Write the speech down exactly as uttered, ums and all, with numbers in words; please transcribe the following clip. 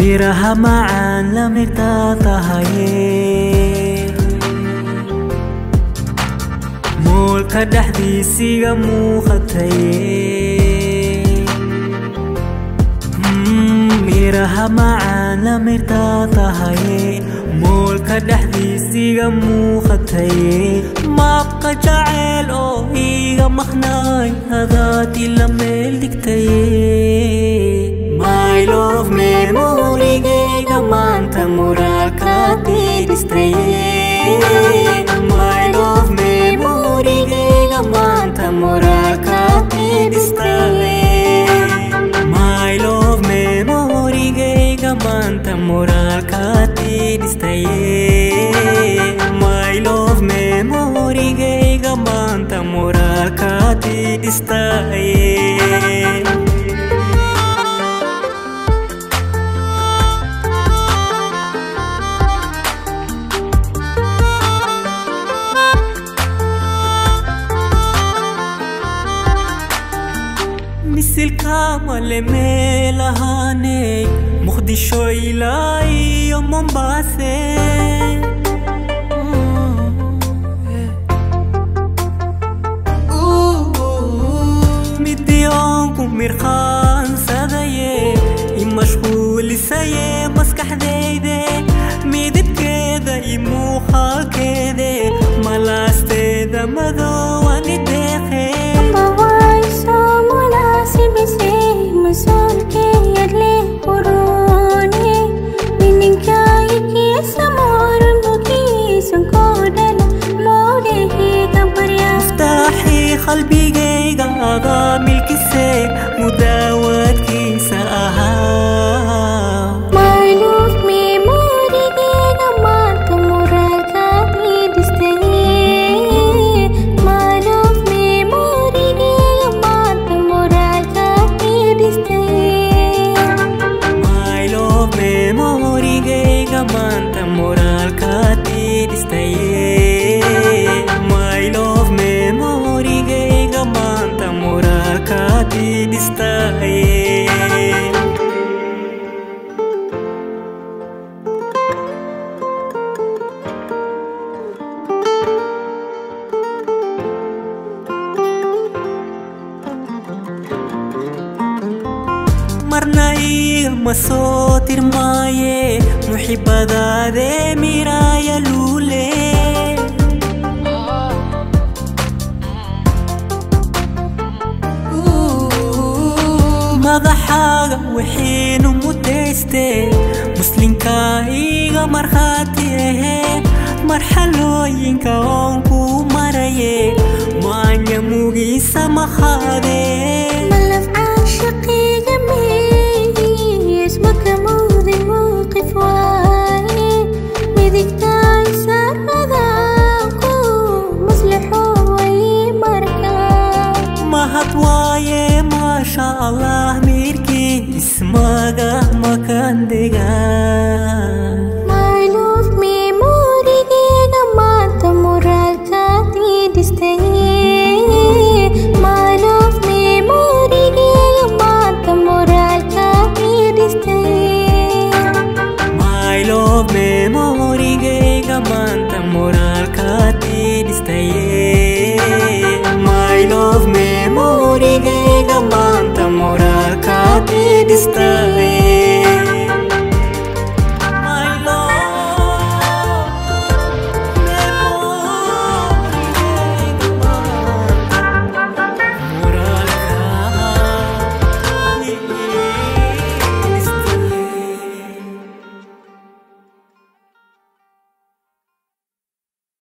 miraha macaan la mirtaatahaye moolka dhexdiisiga muuqataye miraha macaan la mirtaatahaye moolka dhexdiisiga muuqataye maabqa jacayl oo iiga maqnaay hadaad ila meel dhigtaye My love memorygayga maanta muraalkaad diiristaye My love memorygayga maanta muraalkaad diiristaye My love memorygayga maanta muraalkaad diiristaye My love memorygayga maanta muraalkaad diiristaye misilka male meelahane muqdisho ilaa iyo Mombasa midiyonku mirqaansadaye imashquulisaye maskaxdayde midibkeeda iyo muuqaalkeede malaasteeda madowani deeqe qalbigayga adaa milkisay mudaawadkiisa ahaa My love memorygayga maanta muraalkaad diiristaye My love memorygayga maanta muraalkaad diiristaye My love memorygayga maanta muraalkaad diiristaye My love memorygayga maanta muraalkaad diiristaye marna igama soo tirmaaye muxibadaade miraaya luule madaxaaga waxiinu mutayste muslinka iga markhaati ahe marxalooyinka oon ku maraye maanya mugiisa maqaade malaf caashiqiga meys makamuudin muuqif waaye midigtaay saradaanku maslixo way markaa mahad waaye maasha allah mirkii ismaga makandega My love memorygayga maanta muraalkaad diiristaye My love memorygayga maanta muraalkaad diiristaye My love memorygayga maanta muraalkaad diiristaye My love memorygayga